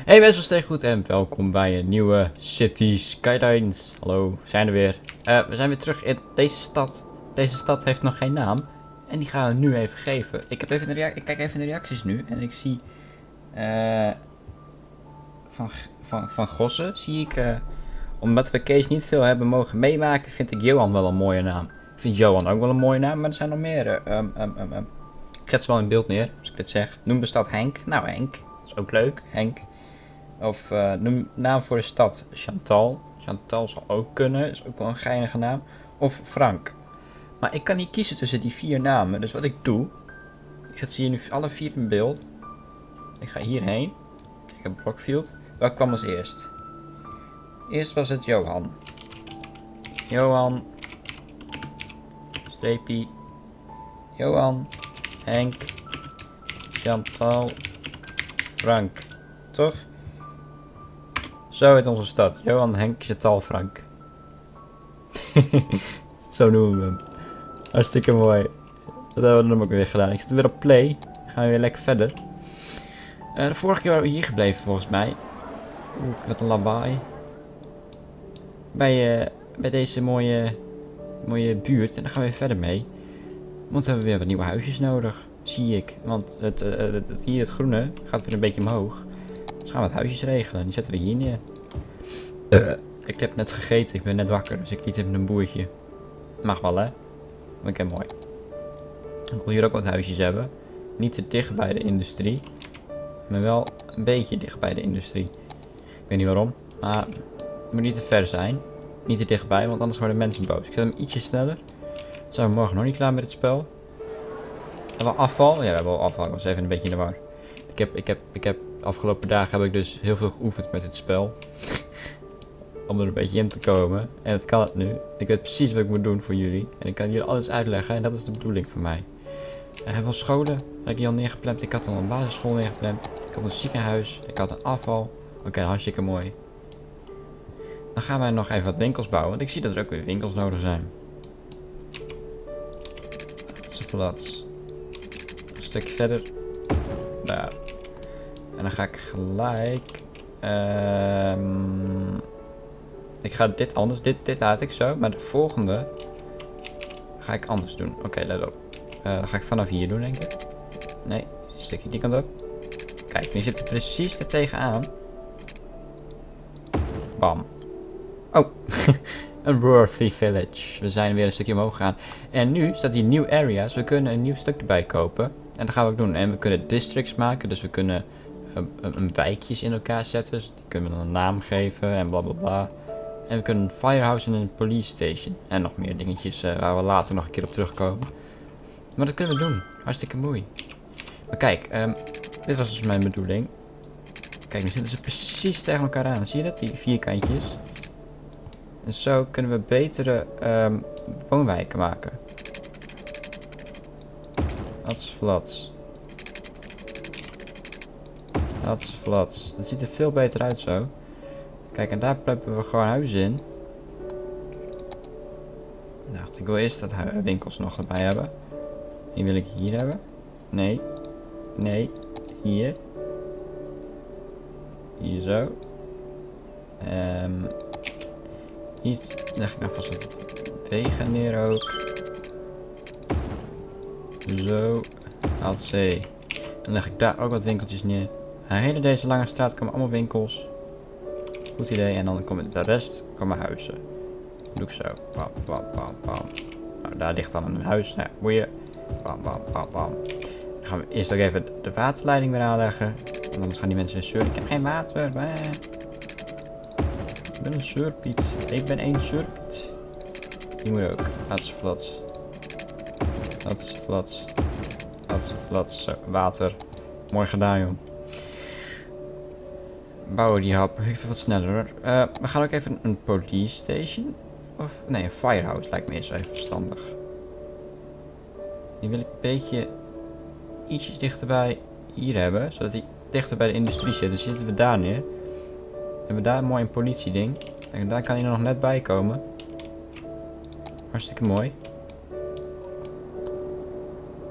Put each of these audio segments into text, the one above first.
Hey mensen, steeds goed en welkom bij een nieuwe City Skylines. Hallo, we zijn er weer. We zijn weer terug in deze stad. Deze stad heeft nog geen naam. En die gaan we nu even geven. Ik kijk even de reacties nu en ik zie... van Gossen zie ik... omdat we Kees niet veel hebben mogen meemaken, vind ik Johan wel een mooie naam. Ik vind Johan ook wel een mooie naam, maar er zijn nog meer. Ik zet ze wel in beeld neer, als ik dit zeg. Noem de stad Henk. Nou, Henk. Dat is ook leuk, Henk. Of noem naam voor de stad Chantal. Chantal zal ook kunnen, is ook wel een geinige naam. Of Frank. Maar ik kan niet kiezen tussen die 4 namen. Dus wat ik doe, ik zet ze hier nu alle 4 in beeld. Ik ga hierheen. Kijk op Blockfield. Welk kwam als eerst? Eerst was het Johan. Johan. Streepie. Johan. Henk. Chantal. Frank. Toch? Zo heet onze stad. Johan, Henk, Chantal, Frank. Zo noemen we hem. Hartstikke mooi. Dat hebben we dan ook weer gedaan. Ik zit weer op play. Gaan we weer lekker verder. De vorige keer waren we hier gebleven volgens mij. Oeh, wat een lawaai. Bij deze mooie buurt. En daar gaan we weer verder mee. Want we hebben weer wat nieuwe huisjes nodig. Zie ik. Want hier het groene gaat weer een beetje omhoog. Dus gaan we wat huisjes regelen. Die zetten we hier neer. Ik heb net gegeten. Ik ben net wakker. Dus ik liet even een boertje. Mag wel, hè? Oké, mooi. Ik wil hier ook wat huisjes hebben. Niet te dicht bij de industrie. Maar wel een beetje dicht bij de industrie. Ik weet niet waarom. Maar het moet niet te ver zijn. Niet te dichtbij, want anders worden mensen boos. Ik zet hem ietsje sneller. Dan zijn we morgen nog niet klaar met het spel. Hebben we afval? Ja, we hebben wel afval. Ik was even een beetje in de war. Ik heb de afgelopen dagen heb ik dus heel veel geoefend met het spel. Om er een beetje in te komen. En dat kan het nu. Ik weet precies wat ik moet doen voor jullie. En ik kan jullie alles uitleggen. En dat is de bedoeling van mij. We hebben wel scholen. Heb ik die al neergepland. Ik had al een basisschool neergepland. Ik had een ziekenhuis. Ik had een afval. Oké, hartstikke mooi. Dan gaan wij nog even wat winkels bouwen. Want ik zie dat er ook weer winkels nodig zijn. Flats. Een stukje verder. Daar. En dan ga ik gelijk... ik ga dit anders. Dit laat ik zo. Maar de volgende ga ik anders doen. Oké, let op. Dan ga ik vanaf hier doen, denk ik. Nee, een stukje die kant op. Kijk, nu zit het precies er tegenaan. Bam. Oh, een Worthy Village. We zijn weer een stukje omhoog gegaan. En nu staat hier New Areas. We kunnen een nieuw stuk erbij kopen. En dat gaan we ook doen. En we kunnen districts maken. Dus we kunnen een wijkjes in elkaar zetten. Dus die kunnen we dan een naam geven en bla bla bla. En we kunnen een firehouse en een police station. En nog meer dingetjes waar we later nog een keer op terugkomen. Maar dat kunnen we doen. Hartstikke mooi. Maar kijk, dit was dus mijn bedoeling. Kijk, nu zitten ze precies tegen elkaar aan. Zie je dat? Die vierkantjes. En zo kunnen we betere woonwijken maken. Flats. Flats. Het ziet er veel beter uit zo. Kijk, en daar hebben we gewoon huizen in. Nou, ik wil eerst dat winkels nog erbij hebben. Die wil ik hier hebben. Nee. Nee. Hier. Hier zo. Hier leg ik nou vast wat wegen neer ook. Zo. Alt C. Dan leg ik daar ook wat winkeltjes neer. De hele deze lange straat komen allemaal winkels. Goed idee. En dan komen de rest komen huizen. Doe ik zo. Bam, bam, bam, bam. Nou, daar ligt dan een huis. Nou, boeien. Bam, bam, bam, bam. Dan gaan we eerst ook even de waterleiding weer aanleggen. Want anders gaan die mensen weer zeuren. Ik heb geen water. Ik ben een surpiet. Ik ben één surpiet. Die moet ook. Flats. Zo, water. Mooi gedaan, joh. Bouwen die hap. Even wat sneller. We gaan ook even een police station. Of nee, een firehouse lijkt me eerst even verstandig. Die wil ik een beetje ietsjes dichterbij hier hebben. Zodat die dichter bij de industrie zit. Dus zitten we daar neer. Hebben we daar een mooi politieding. En daar kan hij er nog net bij komen. Hartstikke mooi.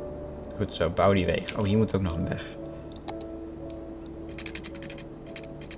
Goed zo, bouw die weg. Oh, hier moet ook nog een weg.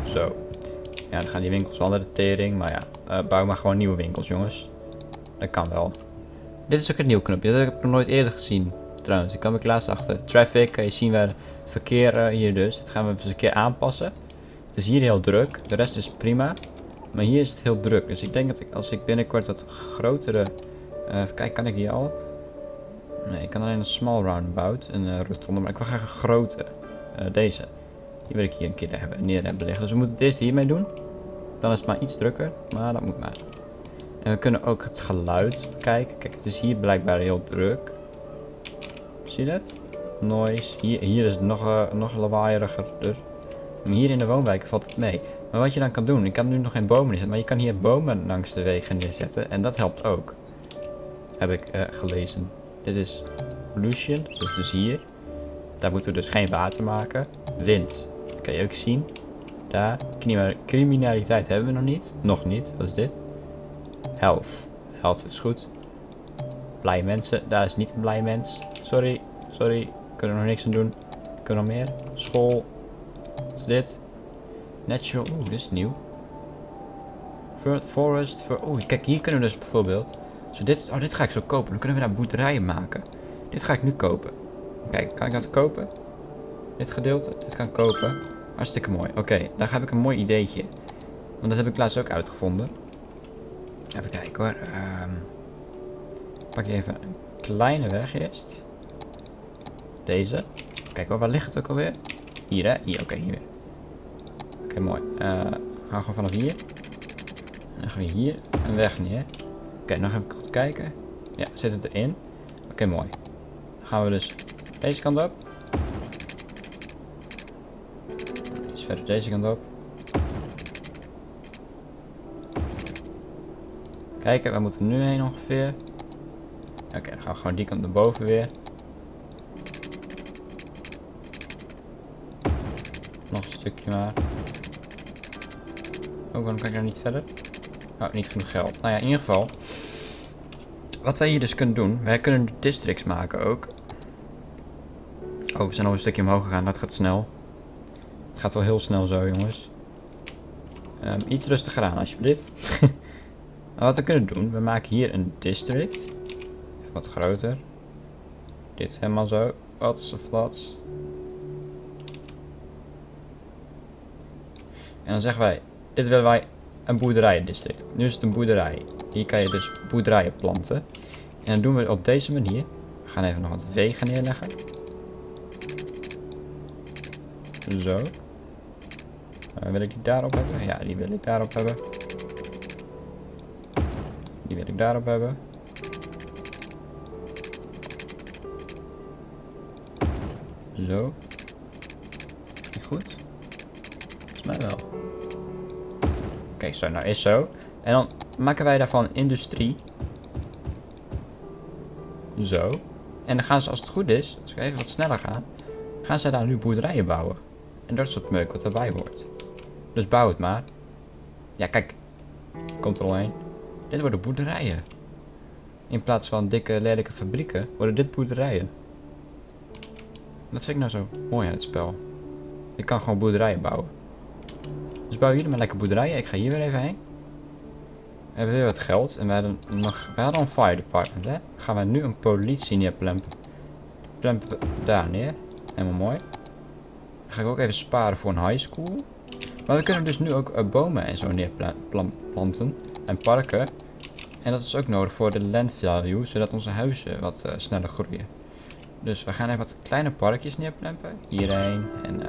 Zo. Ja, dan gaan die winkels wel naar de tering. Maar ja, bouw maar gewoon nieuwe winkels, jongens. Dat kan wel. Dit is ook een nieuw knopje. Dat heb ik nog nooit eerder gezien. Trouwens, ik kwam ik laatst achter. Traffic, kan je zien waar het verkeer hier dus. Dat gaan we eens een keer aanpassen. Het is hier heel druk. De rest is prima. Maar hier is het heel druk. Dus ik denk dat als ik binnenkort wat grotere... even kijken, kan ik die al? Nee, ik kan alleen een small roundabout. Een rotonde. Maar ik wil graag een grote. Deze. Die wil ik hier een keer neer hebben liggen. Dus we moeten het eerst hiermee doen. Dan is het maar iets drukker. Maar dat moet maar. En we kunnen ook het geluid kijken. Kijk, het is hier blijkbaar heel druk. Zie je dat? Noise. Hier is het nog lawaaieriger. Maar hier in de woonwijken valt het mee. Maar wat je dan kan doen. Ik kan nu nog geen bomen neerzetten. Maar je kan hier bomen langs de wegen neerzetten. En dat helpt ook. Heb ik gelezen. Dit is pollution. Dat is dus hier. Daar moeten we dus geen water maken. Wind. Dat kan je ook zien. Daar. Criminaliteit hebben we nog niet. Nog niet. Wat is dit? Health. Health is goed. Blij mensen. Daar is niet een blij mens. Sorry. Sorry. Kunnen we nog niks aan doen. Kunnen we nog meer? School. Wat is dit? Natural. Oeh, dit is nieuw. Forest. Oeh, kijk, hier kunnen we dus bijvoorbeeld... Zo dit ga ik zo kopen. Dan kunnen we daar boerderijen maken. Dit ga ik nu kopen. Kijk, kan ik dat kopen? Dit gedeelte. Dit kan ik kopen. Hartstikke mooi. Oké, daar heb ik een mooi ideetje. Want dat heb ik laatst ook uitgevonden. Even kijken hoor. Pak je even een kleine weg eerst. Deze. Kijk hoor, waar ligt het ook alweer? Hier hè? Hier, oké, hier weer. Oké, mooi. Gaan we gewoon vanaf hier. En dan gaan we hier een weg neer. Oké, nog even goed kijken. Ja, zit het erin. Oké, mooi. Dan gaan we dus deze kant op. Iets verder deze kant op. Kijken, waar moeten we nu heen ongeveer? Oké, dan gaan we gewoon die kant naar boven weer. Nog een stukje maar. Oh, waarom kan ik nou niet verder? Oh, niet genoeg geld. Nou ja, in ieder geval. Wat wij hier dus kunnen doen. Wij kunnen districts maken ook. Oh, we zijn al een stukje omhoog gegaan. Dat gaat snel. Het gaat wel heel snel zo, jongens. Iets rustiger aan, alsjeblieft. Wat we kunnen doen. We maken hier een district. Wat groter. Dit helemaal zo. Wat is flats. En dan zeggen wij. Dit willen wij een boerderijendistrict. Nu is het een boerderij. Hier kan je dus boerderijen planten. En dan doen we het op deze manier. We gaan even nog wat wegen neerleggen. Zo. Wil ik die daarop hebben? Ja, die wil ik daarop hebben. Die wil ik daarop hebben. Zo. Is die goed? Volgens mij wel. Oké, zo, nou is zo. En dan maken wij daarvan industrie. Zo. En dan gaan ze, als het goed is, als ik even wat sneller ga, gaan ze daar nu boerderijen bouwen. En dat is het meuk wat erbij hoort. Dus bouw het maar. Ja, kijk. Komt er al een. Dit worden boerderijen. In plaats van dikke, lelijke fabrieken, worden dit boerderijen. Dat vind ik nou zo mooi aan het spel. Je kan gewoon boerderijen bouwen. Dus bouw jullie maar lekker boerderijen. Ik ga hier weer even heen. We hebben weer wat geld. En we hadden een fire department, hè. Dan gaan we nu een politie neerplempen. Plempen we daar neer. Helemaal mooi. Dan ga ik ook even sparen voor een high school. Maar we kunnen dus nu ook bomen en zo neerplanten. En parken. En dat is ook nodig voor de land value. Zodat onze huizen wat sneller groeien. Dus we gaan even wat kleine parkjes neerplempen. Hierheen. En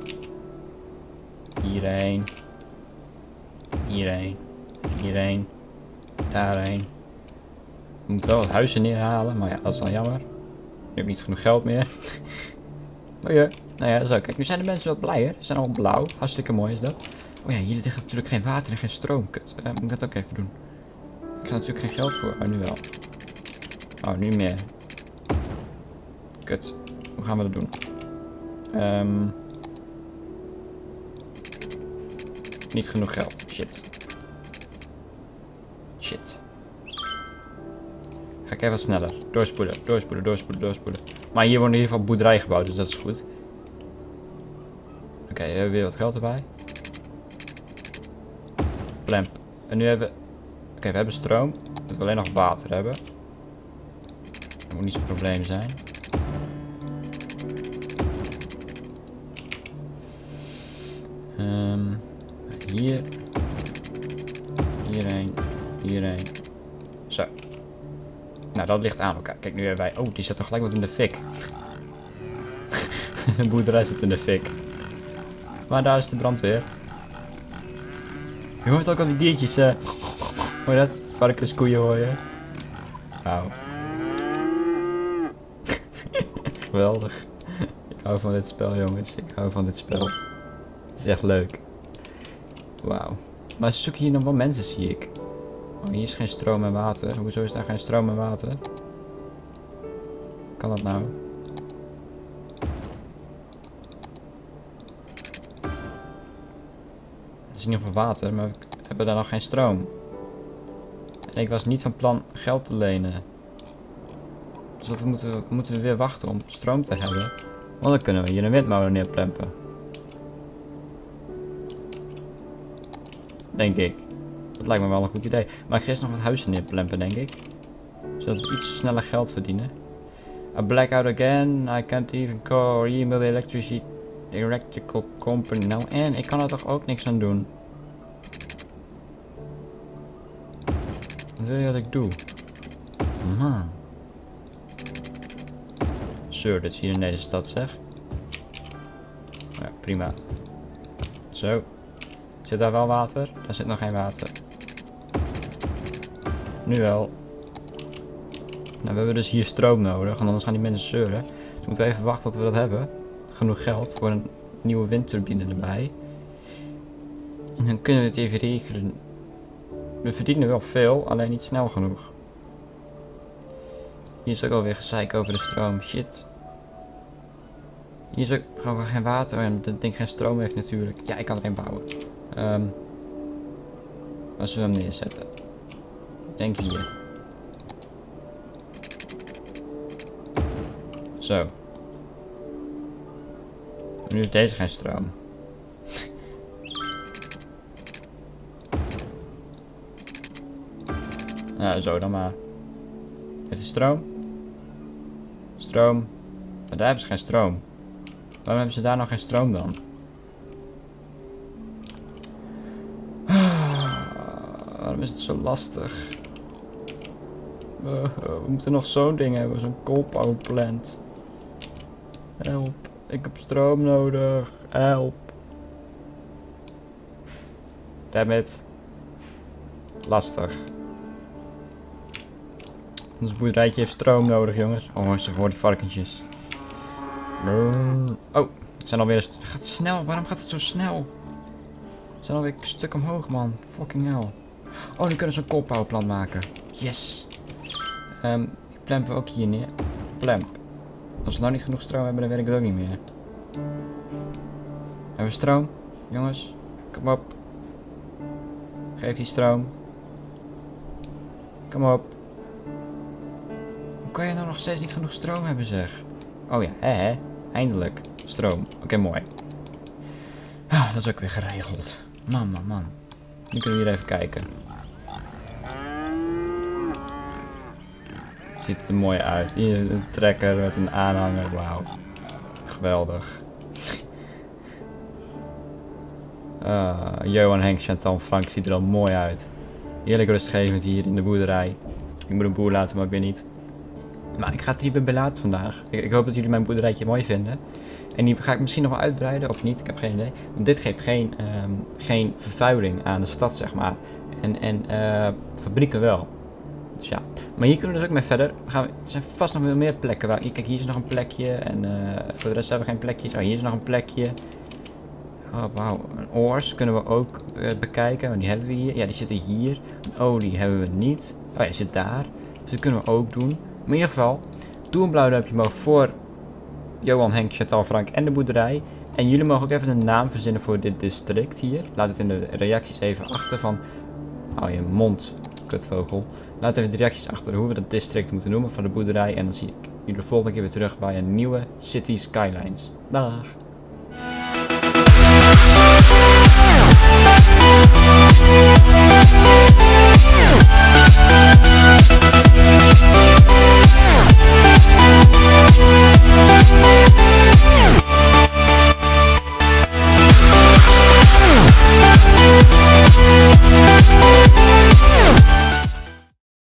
hierheen. Hierheen. Hierheen. Daarheen. We moeten wel wat huizen neerhalen. Maar ja, dat is dan jammer. Nu heb ik niet genoeg geld meer. Maar ja, nou ja, zo. Kijk, nu zijn de mensen wat blijer. Ze zijn allemaal blauw. Hartstikke mooi is dat. Oh ja, hier ligt natuurlijk geen water en geen stroom. Kut. Moet ik dat ook even doen. Ik ga natuurlijk geen geld voor. Oh, nu wel. Oh, nu meer. Kut. Hoe gaan we dat doen? Niet genoeg geld. Shit. Shit. Ga ik even wat sneller. Doorspoelen, doorspoelen, doorspoelen, doorspoelen. Maar hier worden in ieder geval boerderijen gebouwd, dus dat is goed. Oké, we hebben weer wat geld erbij. plemp. En nu hebben we... Oké, we hebben stroom. We moeten alleen nog water hebben. Dat moet niet zo'n probleem zijn. Hier. Hierheen. Hierheen. Zo. Nou, dat ligt aan elkaar. Kijk, nu hebben wij... Oh, die zit toch gelijk wat in de fik. De boerderij zit in de fik. Maar daar is de brandweer. Je hoort ook al die diertjes. Hoor je dat? Varkens, koeien hoor je. Wauw. Geweldig. Ik hou van dit spel, jongens. Ik hou van dit spel. Het is echt leuk. Wauw. Maar ze zoeken hier nog wel mensen, zie ik. Oh, hier is geen stroom en water. Hoezo is daar geen stroom en water? Kan dat nou? Het is in ieder geval water, maar we hebben daar nog geen stroom. En ik was niet van plan geld te lenen. Dus dat moeten we weer wachten om stroom te hebben. Want dan kunnen we hier een windmolen neerplempen. Denk ik. Dat lijkt me wel een goed idee. Maar ik ga eerst nog wat huizen neerplempen, denk ik. Zodat we iets sneller geld verdienen. A blackout again. I can't even call or email the electrical company. Nou, en ik kan er toch ook niks aan doen. Wat wil je dat ik doe? Man. Zeur, dit is hier in deze stad, zeg. Ja, prima. Zo. Zit daar wel water? Daar zit nog geen water. Nu wel. Nou, we hebben dus hier stroom nodig, en anders gaan die mensen zeuren. Dus moeten we even wachten tot we dat hebben. Genoeg geld voor een nieuwe windturbine erbij. En dan kunnen we het even regelen. We verdienen wel veel, alleen niet snel genoeg. Hier is ook alweer gezeik over de stroom. Shit. Hier is ook gewoon geen water en dat ding geen stroom heeft natuurlijk. Ja, ik kan er een bouwen. Als we hem neerzetten. Ik denk hier. Zo. Nu heeft deze geen stroom. Nou, zo dan maar. Heeft hij stroom? Stroom. Maar daar hebben ze geen stroom. Waarom hebben ze daar nog geen stroom dan? Waarom is het zo lastig? We moeten nog zo'n ding hebben, zo'n coal power plant. Help, ik heb stroom nodig. Help. Damn it. Lastig. Ons boerderijtje heeft stroom nodig, jongens. Oh, ze horen die varkentjes. Oh, we zijn alweer het gaat snel. Waarom gaat het zo snel? We zijn alweer een stuk omhoog, man. Fucking hell. Oh, nu kunnen ze een koolpowerplant maken. Yes. Ik plemp ook hier neer. Plemp. Als we nou niet genoeg stroom hebben, dan werkt het ook niet meer. Hebben we stroom? Jongens, kom op. Geef die stroom. Kom op. Hoe kan je nou nog steeds niet genoeg stroom hebben, zeg? Oh ja, hè? Eindelijk. Stroom. Oké, mooi. Ah, dat is ook weer geregeld. Man. Nu kunnen we hier even kijken. Ziet het er mooi uit. Hier een trekker met een aanhanger. Wauw. Geweldig. Johan, Henk, Chantal, Frank ziet er al mooi uit. Heerlijk rustgevend hier in de boerderij. Ik moet een boer laten, maar ik weet niet. Maar ik ga het hierbij laten vandaag. Ik hoop dat jullie mijn boerderijtje mooi vinden. En die ga ik misschien nog wel uitbreiden of niet. Ik heb geen idee. Want dit geeft geen vervuiling aan de stad, zeg maar. En fabrieken wel. Dus ja. Maar hier kunnen we dus ook mee verder. Er zijn vast nog veel meer plekken. Kijk, hier is nog een plekje. En voor de rest hebben we geen plekjes. Oh, hier is nog een plekje. Oh, wauw. Een oors kunnen we ook bekijken. Want die hebben we hier. Ja, die zitten hier. Een olie hebben we niet. Oh ja, die zit daar. Dus dat kunnen we ook doen. Maar in ieder geval, doe een blauw duimpje omhoog voor Johan, Henk, Chantal, Frank en de boerderij. En jullie mogen ook even een naam verzinnen voor dit district hier. Laat het in de reacties even achter van... Hou je mond, kutvogel. Laat even de reacties achter hoe we dat district moeten noemen van de boerderij. En dan zie ik jullie de volgende keer weer terug bij een nieuwe City Skylines. Dag!